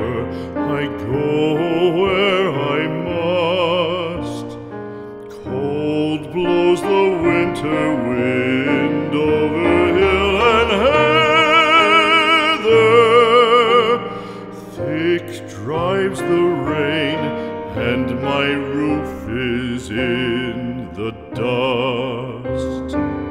forever I go where I must. Cold blows the winter wind over hill and heather. Thick drives the rain, and my roof is in the dust.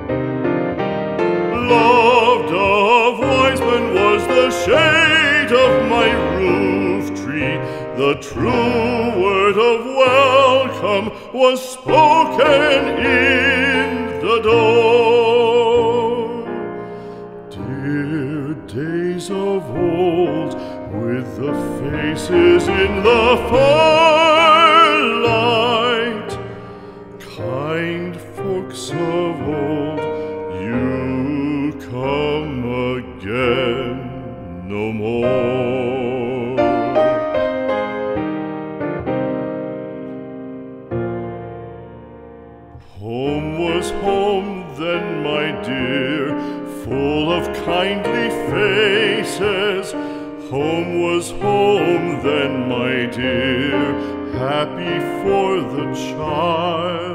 Loved of wise men was the shade of my roof tree. The true word of welcome was spoken in the door. Dear days of old, with the faces in the firelight, kind folks of old, you come again no more. Home was home then, my dear, full of kindly faces. Home was home then, my dear, happy for the child.